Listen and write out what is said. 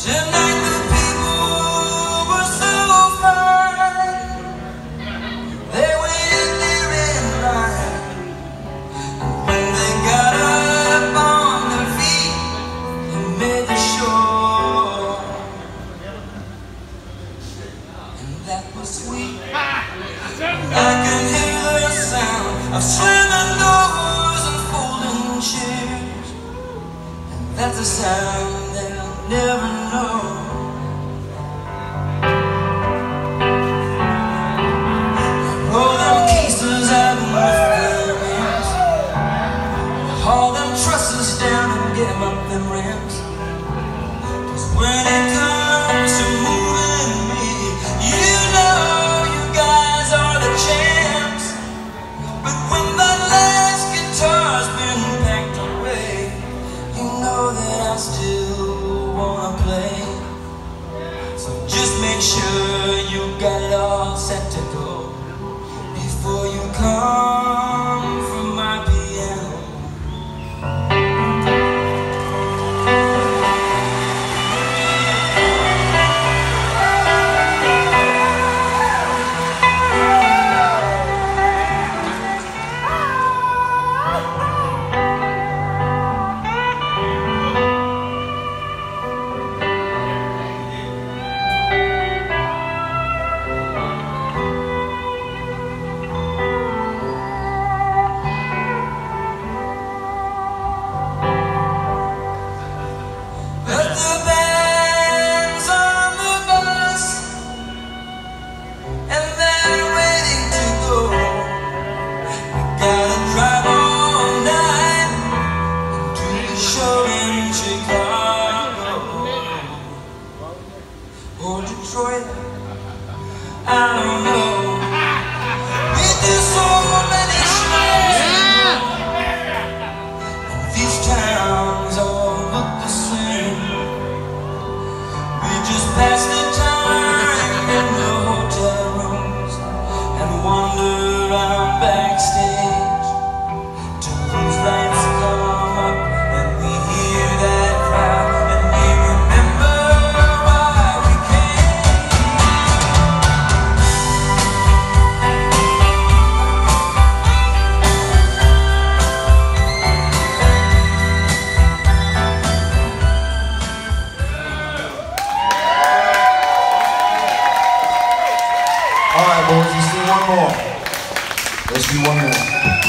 Tonight the people were so fine. They waited there in line. When they got up on their feet and made the shore, and that was sweet. I can hear the sound of slamming doors and folding chairs, and that's a sound they'll never know. All them cases out and lift their hands, haul them trusses down and get them up them ramps. 'Cause when it comes to moving me, you know you guys are the champs. But when that last guitar's been packed away, you know that I still wanna play. So just make sure you got it all set to go before you come from my piano. Or Detroit, I don't know. We do so many shows, and these towns all look the same. We just pass the time in the hotel rooms and wander around backstage till those lights come up and we hear that crowd and we remember. All right, boys, let's do one more. Let's do one more.